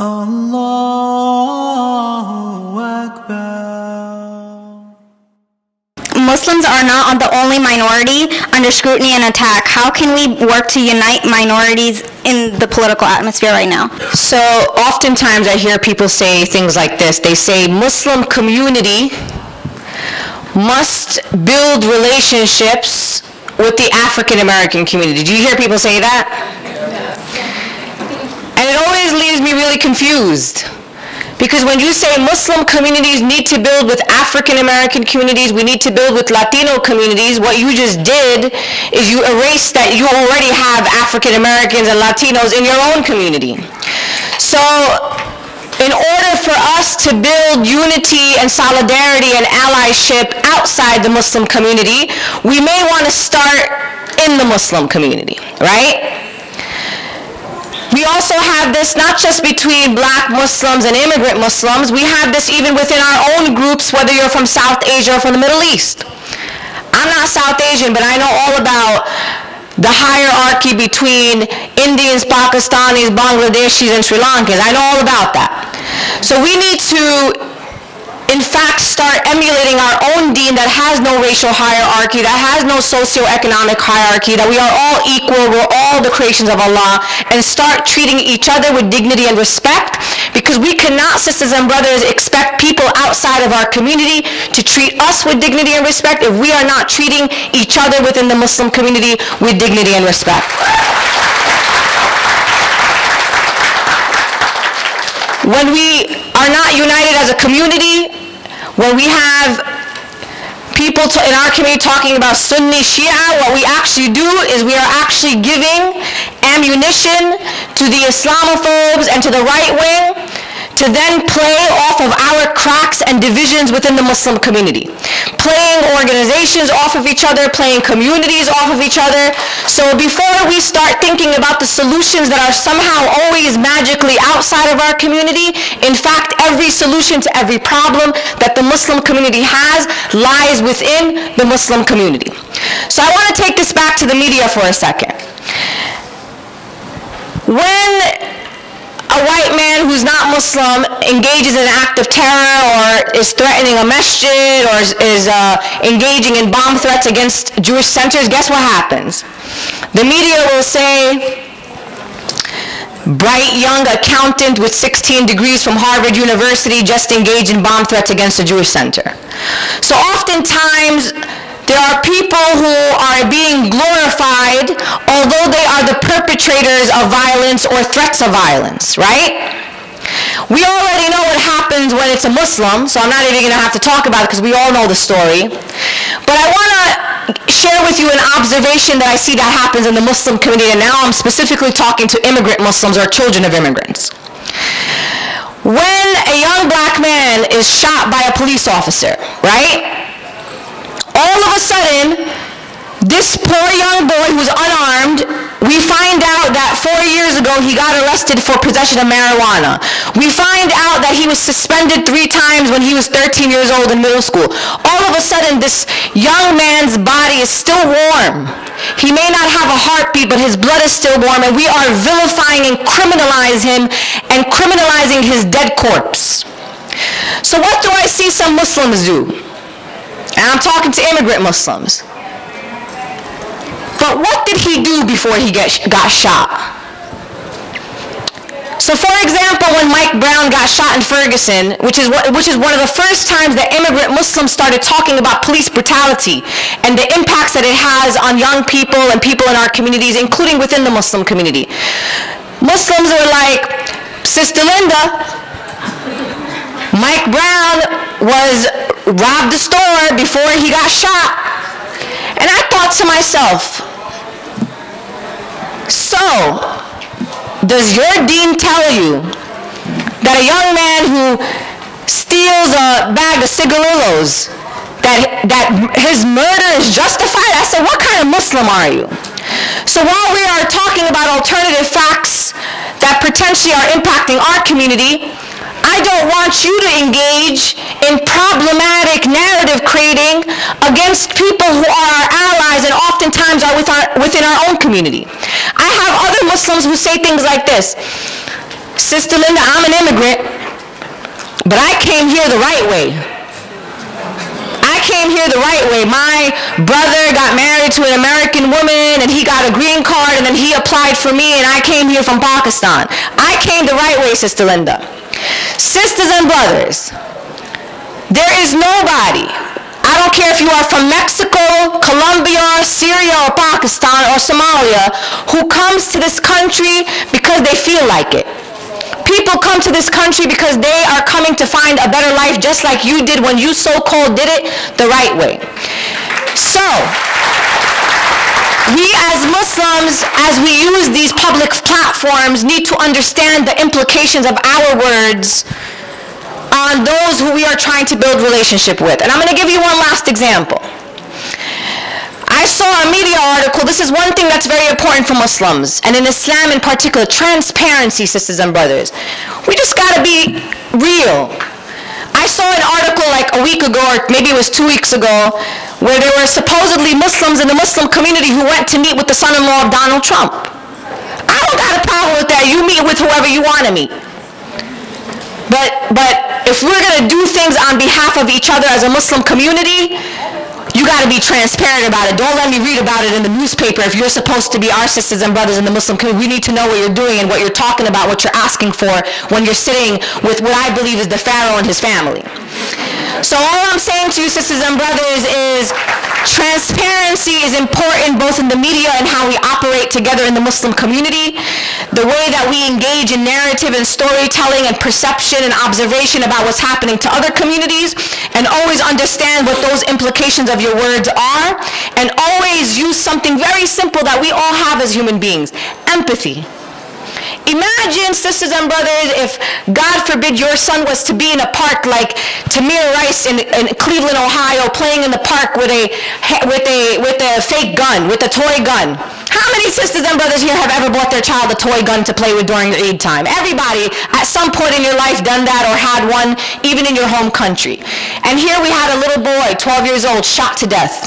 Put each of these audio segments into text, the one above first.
Allahu Akbar. Muslims are not the only minority under scrutiny and attack. How can we work to unite minorities in the political atmosphere right now? So oftentimes I hear people say things like this. They say Muslim community must build relationships with the African American community. Do you hear people say that? And it always leaves me really confused. Because when you say Muslim communities need to build with African American communities, we need to build with Latino communities, what you just did is you erased that you already have African Americans and Latinos in your own community. So in order for us to build unity and solidarity and allyship outside the Muslim community, we may want to start in the Muslim community, right? We also have this not just between black Muslims and immigrant Muslims, we have this even within our own groups, whether you're from South Asia or from the Middle East. I'm not South Asian, but I know all about the hierarchy between Indians, Pakistanis, Bangladeshis, and Sri Lankans. I know all about that. So we need to in fact start emulating our own deen that has no racial hierarchy, that has no socioeconomic hierarchy, that we are all equal, we're all the creations of Allah, and start treating each other with dignity and respect, because we cannot, sisters and brothers, expect people outside of our community to treat us with dignity and respect if we are not treating each other within the Muslim community with dignity and respect. When we are not united as a community, when we have people in our community talking about Sunni Shia, what we actually do is we are actually giving ammunition to the Islamophobes and to the right wing to then play off of our cracks and divisions within the Muslim community. Playing organizations off of each other, playing communities off of each other. So before we start thinking about the solutions that are somehow always magically outside of our community, in fact, every solution to every problem that the Muslim community has lies within the Muslim community. So I want to take this back to the media for a second. When a white man who's not Muslim engages in an act of terror or is threatening a masjid or is engaging in bomb threats against Jewish centers, guess what happens? The media will say, bright young accountant with 16 degrees from Harvard University just engaged in bomb threats against a Jewish center. So oftentimes, there are people who are being glorified, although they are the perpetrators of violence or threats of violence, right? We already know what happens when it's a Muslim, so I'm not even going to have to talk about it because we all know the story. But I want to share with you an observation that I see that happens in the Muslim community, and now I'm specifically talking to immigrant Muslims or children of immigrants. When a young black man is shot by a police officer, right? All of a sudden, this poor young boy who's unarmed, we find out that 4 years ago he got arrested for possession of marijuana. We find out that he was suspended 3 times when he was 13 years old in middle school. All of a sudden, this young man's body is still warm. He may not have a heartbeat, but his blood is still warm, and we are vilifying and criminalizing his dead corpse. So what do I see some Muslims do? And I'm talking to immigrant Muslims. But what did he do before he got shot? So for example, when Mike Brown got shot in Ferguson, which is one of the first times that immigrant Muslims started talking about police brutality and the impacts that it has on young people and people in our communities, including within the Muslim community. Muslims were like, Sister Linda, Mike Brown robbed the store before he got shot. And I thought to myself, so, does your deen tell you that a young man who steals a bag of cigarillos, that his murder is justified? I said, what kind of Muslim are you? So while we are talking about alternative facts that potentially are impacting our community, I don't want you to engage in problematic narrative creating against people who are our allies and oftentimes are within our own community. I have other Muslims who say things like this. Sister Linda, I'm an immigrant, but I came here the right way. I came here the right way. My brother got married to an American woman and he got a green card and then he applied for me and I came here from Pakistan. I came the right way, Sister Linda. Sisters and brothers, there is nobody, I don't care if you are from Mexico, Colombia, Syria, or Pakistan, or Somalia, who comes to this country because they feel like it. People come to this country because they are coming to find a better life just like you did when you so-called did it the right way. So, we as Muslims, as we use these public platforms, need to understand the implications of our words on those who we are trying to build relationship with. And I'm going to give you one last example. I saw a media article. This is one thing that's very important for Muslims, and in Islam in particular, transparency, sisters and brothers. We just got to be real. I saw an article like a week ago, or maybe it was 2 weeks ago, where there were supposedly Muslims in the Muslim community who went to meet with the son-in-law of Donald Trump. I don't got a problem with that. You meet with whoever you want to meet. But if we're going to do things on behalf of each other as a Muslim community, you got to be transparent about it. Don't let me read about it in the newspaper if you're supposed to be our sisters and brothers in the Muslim community. We need to know what you're doing and what you're talking about, what you're asking for when you're sitting with what I believe is the Pharaoh and his family. So all I'm saying to you, sisters and brothers, is transparency is important both in the media and how we operate together in the Muslim community. The way that we engage in narrative and storytelling and perception and observation about what's happening to other communities, and always understand what those implications of your words are, and always use something very simple that we all have as human beings: empathy. Imagine, sisters and brothers, if, God forbid, your son was to be in a park like Tamir Rice in Cleveland, Ohio, playing in the park with a fake gun, with a toy gun. How many sisters and brothers here have ever bought their child a toy gun to play with during the Eid time? Everybody, at some point in your life, done that or had one, even in your home country. And here we had a little boy, 12 years old, shot to death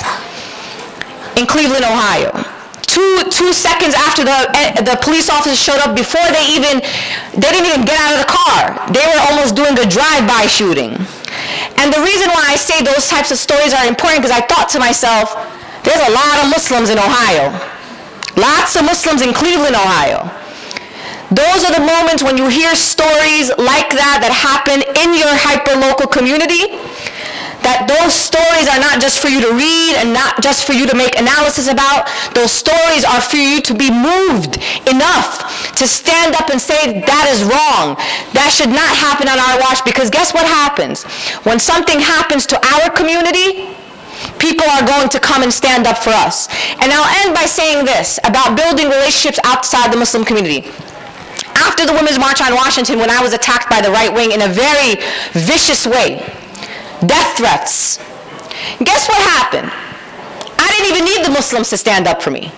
in Cleveland, Ohio. Two seconds after the police officers showed up, before they didn't even get out of the car. They were almost doing a drive-by shooting. And the reason why I say those types of stories are important, because I thought to myself, there's a lot of Muslims in Ohio. Lots of Muslims in Cleveland, Ohio. Those are the moments when you hear stories like that happen in your hyper-local community, that those stories are not just for you to read and not just for you to make analysis about. Those stories are for you to be moved enough to stand up and say, that is wrong. That should not happen on our watch, because guess what happens? When something happens to our community, people are going to come and stand up for us. And I'll end by saying this about building relationships outside the Muslim community. After the Women's March on Washington, when I was attacked by the right wing in a very vicious way, death threats, guess what happened? I didn't even need the Muslims to stand up for me.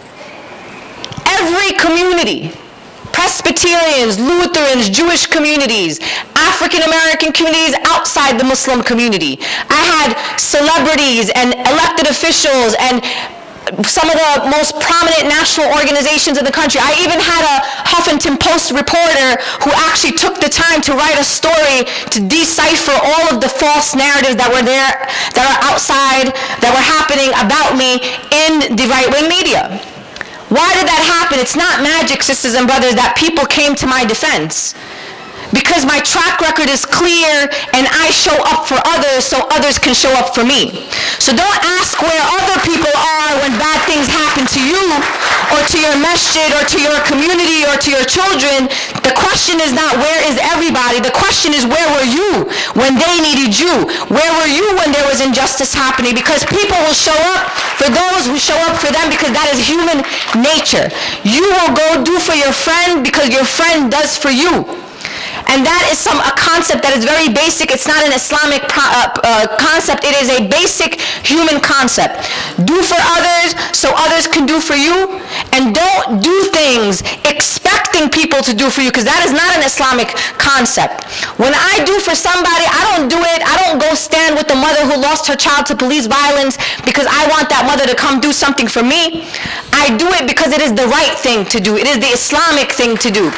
Every community, Presbyterians, Lutherans, Jewish communities, African American communities outside the Muslim community. I had celebrities and elected officials and some of the most prominent national organizations in the country. I even had a Huffington Post reporter who actually took the time to write a story to decipher all of the false narratives that were there, that are outside, that were happening about me in the right-wing media. Why did that happen? It's not magic, sisters and brothers, that people came to my defense. Because my track record is clear and I show up for others so others can show up for me. So don't ask where other people are when bad things happen to you or to your masjid or to your community or to your children. The question is not where is everybody. The question is where were you when they needed you? Where were you when there was injustice happening? Because people will show up for those who show up for them, because that is human nature. You will go do for your friend because your friend does for you. And that is a concept that is very basic. It's not an Islamic concept. It is a basic human concept. Do for others so others can do for you. And don't do things expecting people to do for you, because that is not an Islamic concept. When I do for somebody, I don't do it. I don't go stand with the mother who lost her child to police violence because I want that mother to come do something for me. I do it because it is the right thing to do. It is the Islamic thing to do.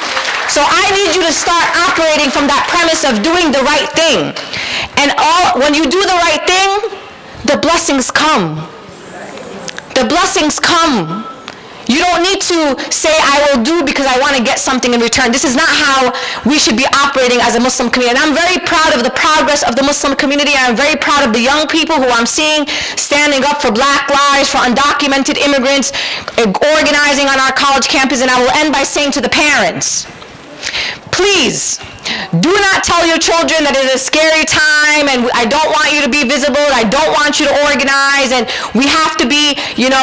So I need you to start operating from that premise of doing the right thing. And when you do the right thing, the blessings come. The blessings come. You don't need to say, I will do because I want to get something in return. This is not how we should be operating as a Muslim community. And I'm very proud of the progress of the Muslim community. I'm very proud of the young people who I'm seeing standing up for black lives, for undocumented immigrants, organizing on our college campus. And I will end by saying to the parents, please, do not tell your children that it's a scary time and I don't want you to be visible, I don't want you to organize, and we have to be,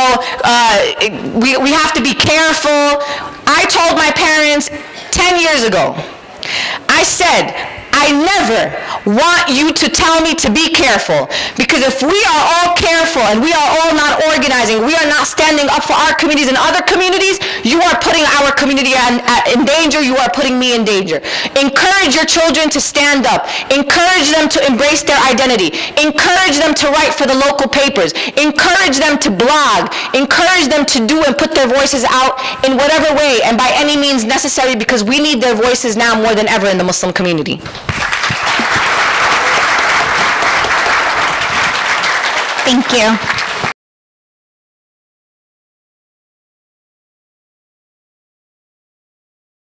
we have to be careful. I told my parents 10 years ago, I said, I never want you to tell me to be careful, because if we are all careful and we are all not organizing, we are not standing up for our communities and other communities, you are putting our community in danger, you are putting me in danger. Encourage your children to stand up. Encourage them to embrace their identity. Encourage them to write for the local papers. Encourage them to blog. Encourage them to do and put their voices out in whatever way and by any means necessary, because we need their voices now more than ever in the Muslim community. Thank you.